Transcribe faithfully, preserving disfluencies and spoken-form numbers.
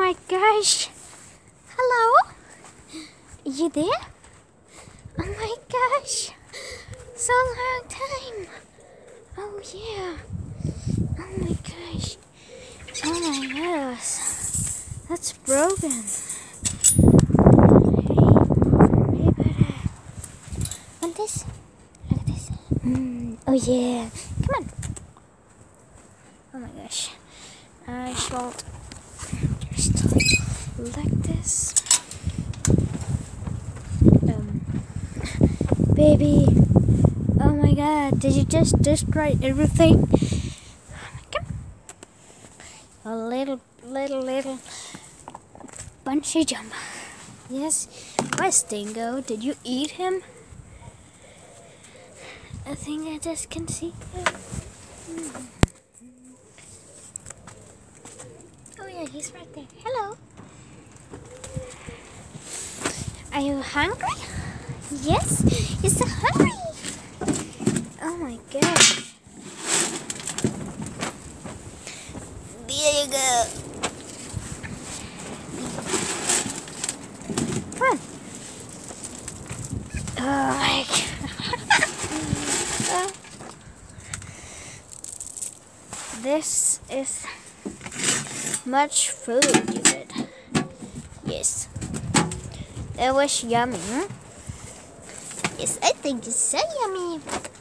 my gosh. Hello? You there? Oh my gosh. So long time. Oh yeah. Oh my gosh. Oh my gosh. That's broken. Hey. Hey buddy. Want this? Look at this. Mm. Oh yeah. Come on. Oh my gosh. I shall just like this. Um, baby. Oh my god, did you just destroy everything? Come. A little, little, little bungee jump. Yes. Where's Dingo? Did you eat him? I think I just can see him. Mm. Oh yeah, he's right there. Hello. Are you hungry? Yes, you're so hungry. Oh my gosh. There you go. Come on. Oh my god. uh, this is much food, you did. Yes. That was yummy, huh? Yes, I think it's so yummy.